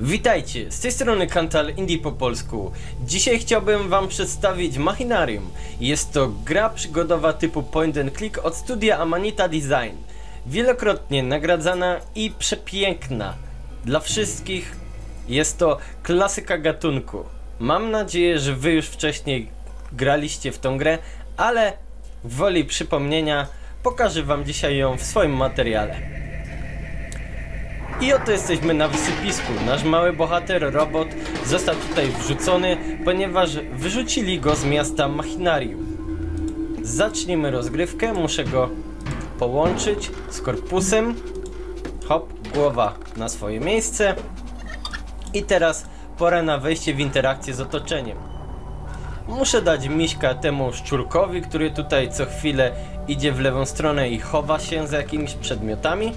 Witajcie, z tej strony Kantal Indie po polsku. Dzisiaj chciałbym wam przedstawić Machinarium. Jest to gra przygodowa typu point and click od studia Amanita Design. Wielokrotnie nagradzana i przepiękna. Dla wszystkich jest to klasyka gatunku. Mam nadzieję, że wy już wcześniej graliście w tą grę, ale woli przypomnienia pokażę wam dzisiaj ją w swoim materiale. I oto jesteśmy na wysypisku. Nasz mały bohater, robot, został tutaj wrzucony, ponieważ wyrzucili go z miasta Machinarium. Zacznijmy rozgrywkę, muszę go połączyć z korpusem. Hop, głowa na swoje miejsce. I teraz pora na wejście w interakcję z otoczeniem. Muszę dać miśka temu szczurkowi, który tutaj co chwilę idzie w lewą stronę i chowa się za jakimiś przedmiotami.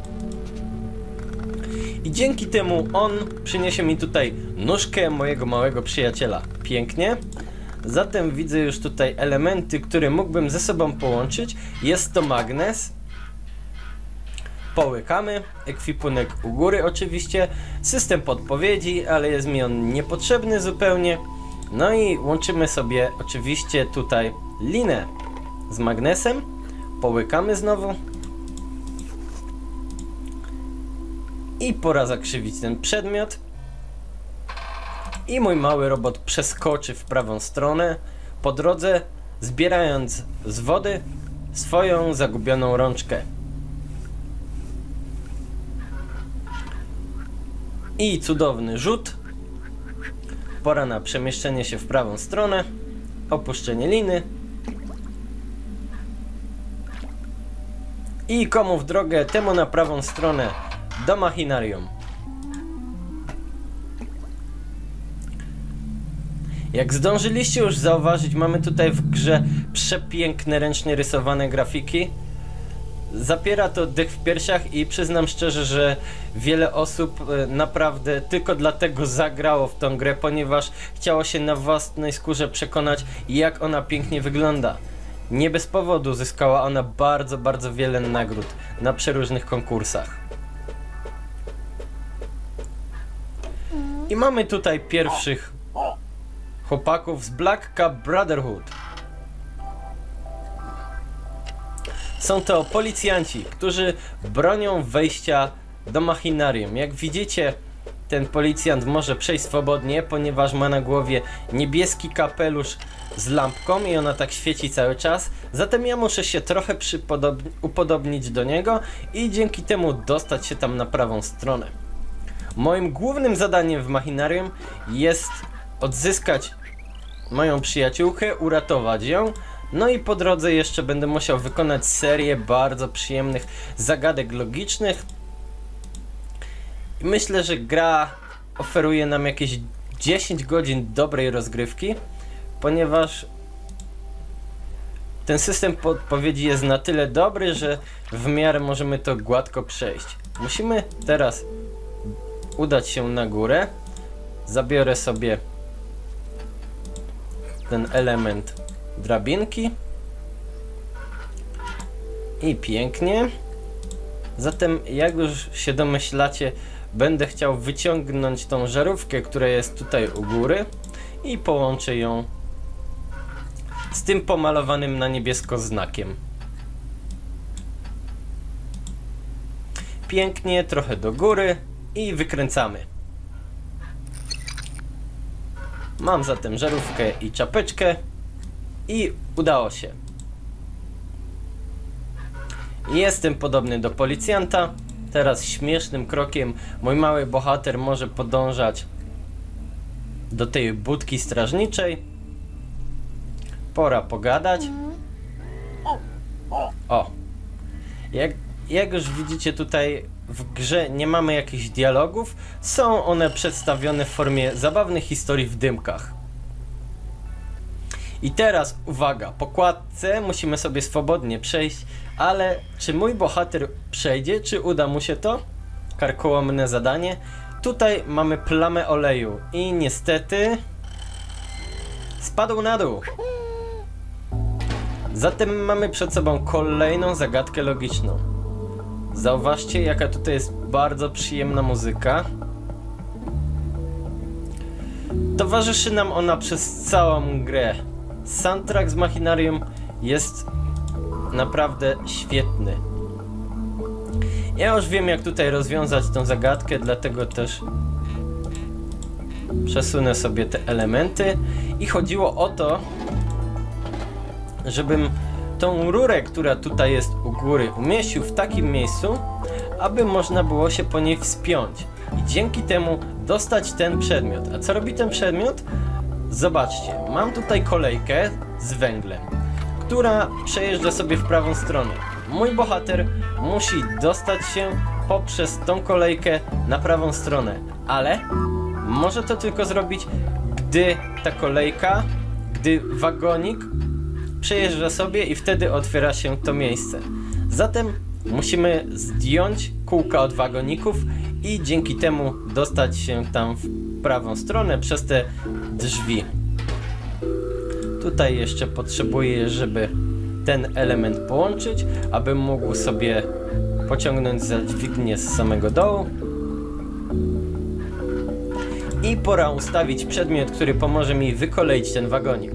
I dzięki temu on przyniesie mi tutaj nóżkę mojego małego przyjaciela. Pięknie. Zatem widzę już tutaj elementy, które mógłbym ze sobą połączyć. Jest to magnes. Połykamy. Ekwipunek u góry oczywiście. System podpowiedzi, ale jest mi on niepotrzebny zupełnie. No i łączymy sobie oczywiście tutaj linę z magnesem. Połykamy znowu. I pora zakrzywić ten przedmiot. I mój mały robot przeskoczy w prawą stronę, po drodze zbierając z wody swoją zagubioną rączkę. I cudowny rzut. Pora na przemieszczenie się w prawą stronę, opuszczenie liny. I komu w drogę, temu na prawą stronę. Do Machinarium. Jak zdążyliście już zauważyć, mamy tutaj w grze przepiękne, ręcznie rysowane grafiki. Zapiera to dech w piersiach i przyznam szczerze, że wiele osób naprawdę tylko dlatego zagrało w tą grę, ponieważ chciało się na własnej skórze przekonać, jak ona pięknie wygląda. Nie bez powodu zyskała ona bardzo wiele nagród na przeróżnych konkursach. I mamy tutaj pierwszych chłopaków z Black Cap Brotherhood. Są to policjanci, którzy bronią wejścia do Machinarium. Jak widzicie, ten policjant może przejść swobodnie, ponieważ ma na głowie niebieski kapelusz z lampką i ona tak świeci cały czas. Zatem ja muszę się trochę upodobnić do niego i dzięki temu dostać się tam na prawą stronę. Moim głównym zadaniem w Machinarium jest odzyskać moją przyjaciółkę, uratować ją. No i po drodze jeszcze będę musiał wykonać serię bardzo przyjemnych zagadek logicznych. Myślę, że gra oferuje nam jakieś 10 godzin dobrej rozgrywki, ponieważ ten system podpowiedzi jest na tyle dobry, że w miarę możemy to gładko przejść. Musimy teraz udać się na górę. Zabiorę sobie ten element drabinki. I pięknie. Zatem, jak już się domyślacie, będę chciał wyciągnąć tą żarówkę, która jest tutaj u góry i połączę ją z tym pomalowanym na niebiesko znakiem. Pięknie, trochę do góry i wykręcamy. Mam zatem żarówkę i czapeczkę i udało się. Jestem podobny do policjanta. Teraz śmiesznym krokiem mój mały bohater może podążać do tej budki strażniczej. Pora pogadać. O! Jak już widzicie, tutaj w grze nie mamy jakichś dialogów. Są one przedstawione w formie zabawnych historii w dymkach. I teraz uwaga, po kładce musimy sobie swobodnie przejść, ale czy mój bohater przejdzie, czy uda mu się to? Karkołomne zadanie. Tutaj mamy plamę oleju i niestety spadł na dół. Zatem mamy przed sobą kolejną zagadkę logiczną. Zauważcie, jaka tutaj jest bardzo przyjemna muzyka. Towarzyszy nam ona przez całą grę. Soundtrack z Machinarium jest naprawdę świetny. Ja już wiem, jak tutaj rozwiązać tą zagadkę, dlatego też przesunę sobie te elementy. I chodziło o to, żebym tą rurę, która tutaj jest u góry, umieścił w takim miejscu, aby można było się po niej wspiąć i dzięki temu dostać ten przedmiot. A co robi ten przedmiot? Zobaczcie, mam tutaj kolejkę z węglem, która przejeżdża sobie w prawą stronę. Mój bohater musi dostać się poprzez tą kolejkę na prawą stronę, ale może to tylko zrobić, gdy ta kolejka, gdy wagonik przejeżdża sobie i wtedy otwiera się to miejsce. Zatem musimy zdjąć kółka od wagoników i dzięki temu dostać się tam w prawą stronę przez te drzwi. Tutaj jeszcze potrzebuję, żeby ten element połączyć, abym mógł sobie pociągnąć za dźwignię z samego dołu. I pora ustawić przedmiot, który pomoże mi wykoleić ten wagonik.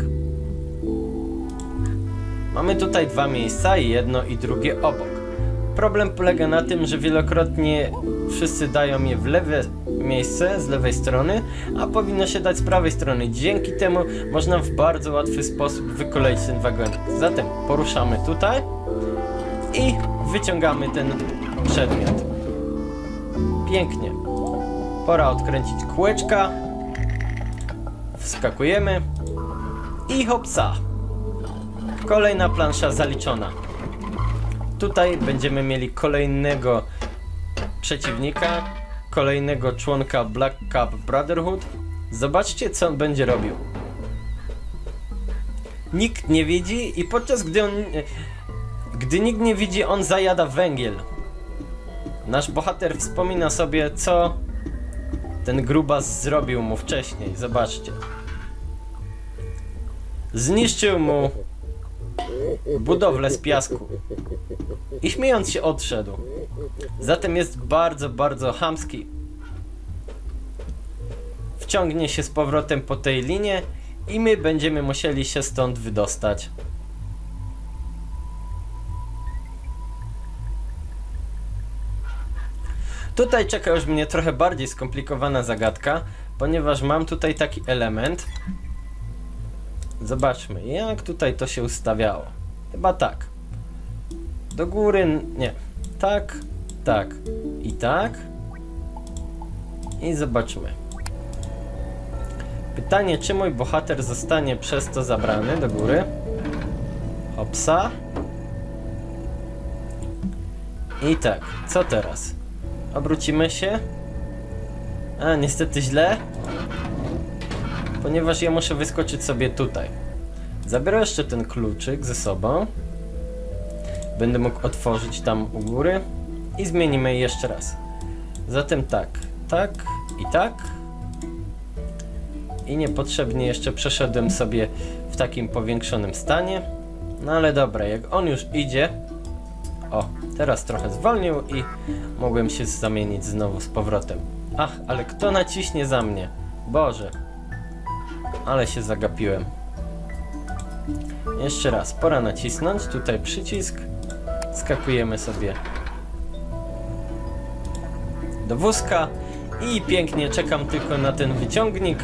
Mamy tutaj dwa miejsca, jedno i drugie obok. Problem polega na tym, że wielokrotnie wszyscy dają je w lewe miejsce, z lewej strony, a powinno się dać z prawej strony. Dzięki temu można w bardzo łatwy sposób wykoleić ten wagonik. Zatem poruszamy tutaj i wyciągamy ten przedmiot. Pięknie. Pora odkręcić kółeczka. Wskakujemy i hopsa. Kolejna plansza zaliczona. Tutaj będziemy mieli kolejnego przeciwnika, kolejnego członka Black Cup Brotherhood. Zobaczcie, co on będzie robił. Nikt nie widzi i podczas gdy nikt nie widzi, on zajada węgiel. Nasz bohater wspomina sobie, co ten grubas zrobił mu wcześniej. Zobaczcie. Zniszczył mu budowlę z piasku i śmiejąc się odszedł. Zatem jest bardzo, bardzo chamski. Wciągnie się z powrotem po tej linie i my będziemy musieli się stąd wydostać. Tutaj czeka już mnie trochę bardziej skomplikowana zagadka, ponieważ mam tutaj taki element. Zobaczmy, jak tutaj to się ustawiało. Chyba tak. Do góry, nie. Tak, tak i tak. I zobaczmy. Pytanie, czy mój bohater zostanie przez to zabrany do góry? Hopsa. I tak, co teraz? Obrócimy się. A, niestety źle. Ponieważ ja muszę wyskoczyć sobie tutaj. Zabiorę jeszcze ten kluczyk ze sobą. Będę mógł otworzyć tam u góry. I zmienimy jeszcze raz. Zatem tak, tak i tak. I niepotrzebnie jeszcze przeszedłem sobie w takim powiększonym stanie. No ale dobra, jak on już idzie. O, teraz trochę zwolnił i mogłem się zamienić znowu z powrotem. Ach, ale kto naciśnie za mnie? Boże. Ale się zagapiłem. Jeszcze raz, pora nacisnąć tutaj przycisk. Skakujemy sobie do wózka i pięknie czekam tylko na ten wyciągnik.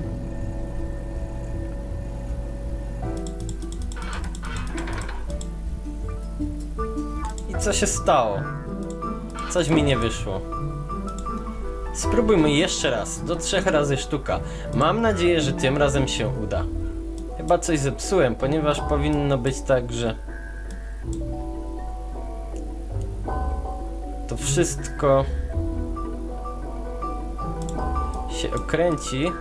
I co się stało? Coś mi nie wyszło. Spróbujmy jeszcze raz, do 3 razy sztuka. Mam nadzieję, że tym razem się uda. Chyba coś zepsułem, ponieważ powinno być tak, że to wszystko się okręci.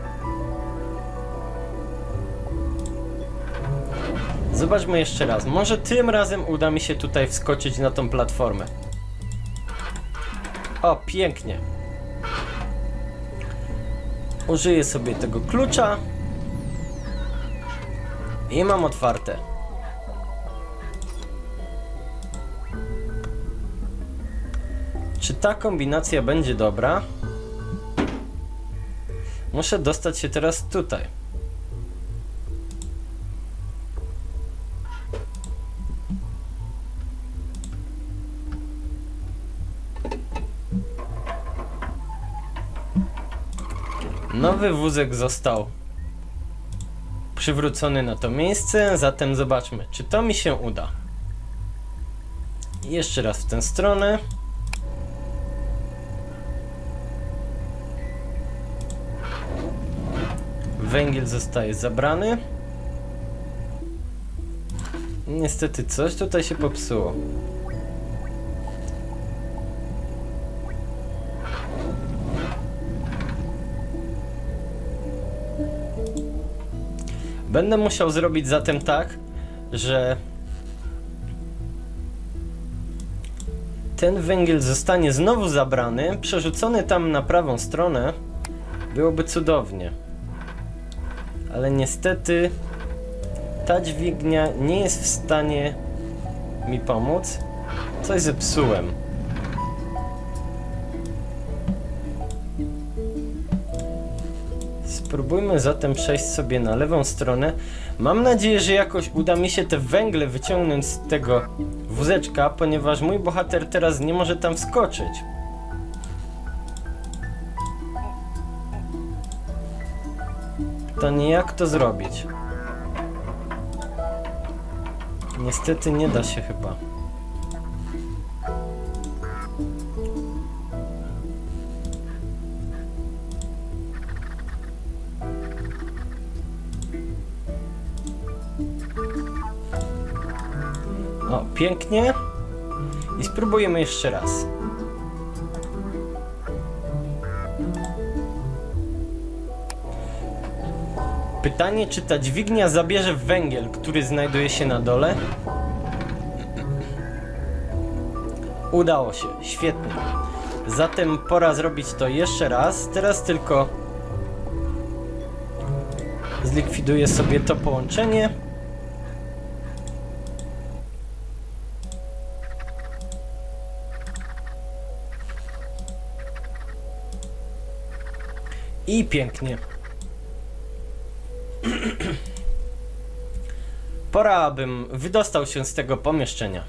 Zobaczmy jeszcze raz. Może tym razem uda mi się tutaj wskoczyć na tą platformę. O, pięknie. Użyję sobie tego klucza. I mam otwarte. Czy ta kombinacja będzie dobra? Muszę dostać się teraz tutaj. Nowy wózek został przywrócony na to miejsce, zatem zobaczmy, czy to mi się uda. Jeszcze raz w tę stronę. Węgiel zostaje zabrany. Niestety coś tutaj się popsuło. Będę musiał zrobić zatem tak, że ten węgiel zostanie znowu zabrany, przerzucony tam na prawą stronę. Byłoby cudownie. Ale niestety ta dźwignia nie jest w stanie mi pomóc. Coś zepsułem. Spróbujmy zatem przejść sobie na lewą stronę. Mam nadzieję, że jakoś uda mi się te węgle wyciągnąć z tego wózeczka, ponieważ mój bohater teraz nie może tam wskoczyć. Pytanie, jak to zrobić? Niestety nie da się chyba. O, pięknie. I spróbujemy jeszcze raz. Pytanie, czy ta dźwignia zabierze węgiel, który znajduje się na dole? Udało się, świetnie. Zatem pora zrobić to jeszcze raz. Teraz tylko zlikwiduję sobie to połączenie. I pięknie. Pora, abym wydostał się z tego pomieszczenia.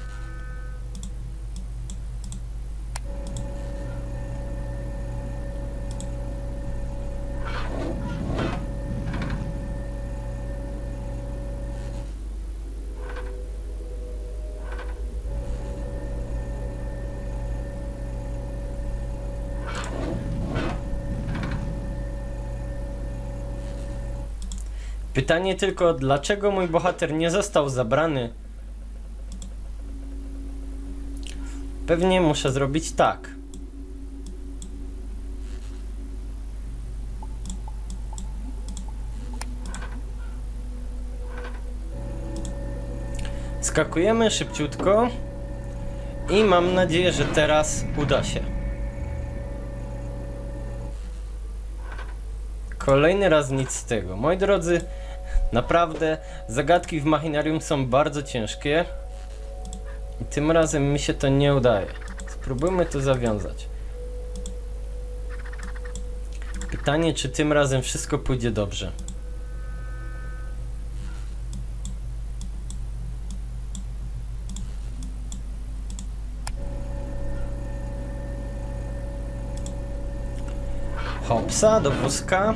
Pytanie tylko, dlaczego mój bohater nie został zabrany? Pewnie muszę zrobić tak. Skakujemy szybciutko i mam nadzieję, że teraz uda się. Kolejny raz nic z tego. Moi drodzy, naprawdę zagadki w machinarium są bardzo ciężkie i tym razem mi się to nie udaje. Spróbujmy to zawiązać. Pytanie, czy tym razem wszystko pójdzie dobrze. Hopsa, do wózka.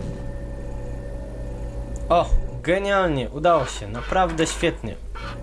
O, genialnie, udało się, naprawdę świetnie.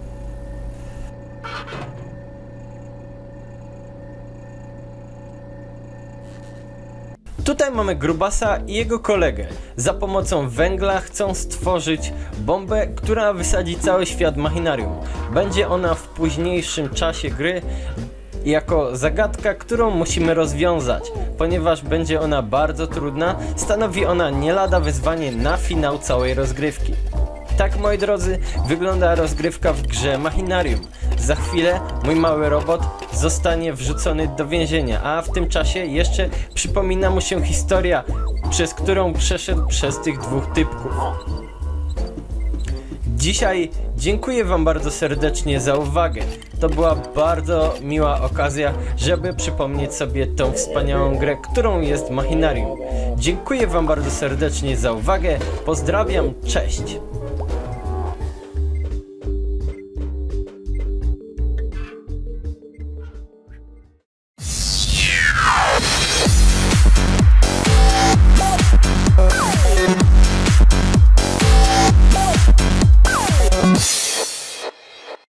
Tutaj mamy Grubasa i jego kolegę. Za pomocą węgla chcą stworzyć bombę, która wysadzi cały świat machinarium. Będzie ona w późniejszym czasie gry jako zagadka, którą musimy rozwiązać. Ponieważ będzie ona bardzo trudna, stanowi ona nie lada wyzwanie na finał całej rozgrywki. Tak, moi drodzy, wygląda rozgrywka w grze Machinarium. Za chwilę mój mały robot zostanie wrzucony do więzienia, a w tym czasie jeszcze przypomina mu się historia, przez którą przeszedł przez tych dwóch typków. Dzisiaj dziękuję wam bardzo serdecznie za uwagę. To była bardzo miła okazja, żeby przypomnieć sobie tą wspaniałą grę, którą jest Machinarium. Dziękuję wam bardzo serdecznie za uwagę. Pozdrawiam, cześć!